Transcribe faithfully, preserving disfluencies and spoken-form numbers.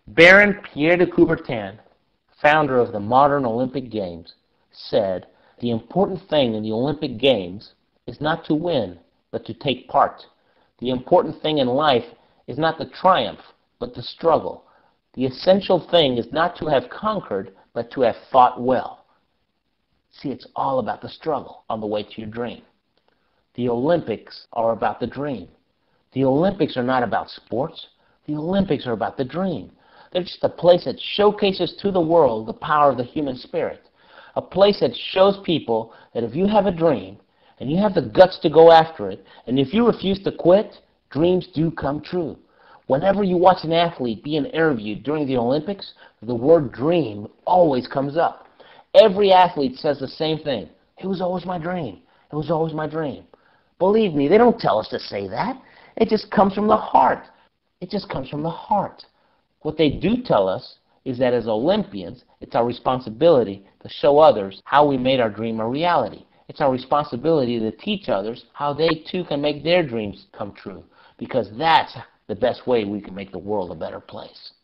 Baron Pierre de Coubertin, founder of the modern Olympic Games, said, "The important thing in the Olympic Games is not to win, but to take part. The important thing in life is not the triumph, but the struggle. The essential thing is not to have conquered, but to have fought well." See, it's all about the struggle on the way to your dream. The Olympics are about the dream. The Olympics are not about sports. The Olympics are about the dream. They're just a place that showcases to the world the power of the human spirit. A place that shows people that if you have a dream, and you have the guts to go after it, and if you refuse to quit, dreams do come true. Whenever you watch an athlete being interviewed during the Olympics, the word dream always comes up. Every athlete says the same thing. It was always my dream. It was always my dream. Believe me, they don't tell us to say that. It just comes from the heart. It just comes from the heart. What they do tell us is that as Olympians, it's our responsibility to show others how we made our dream a reality. It's our responsibility to teach others how they too can make their dreams come true, because that's the best way we can make the world a better place.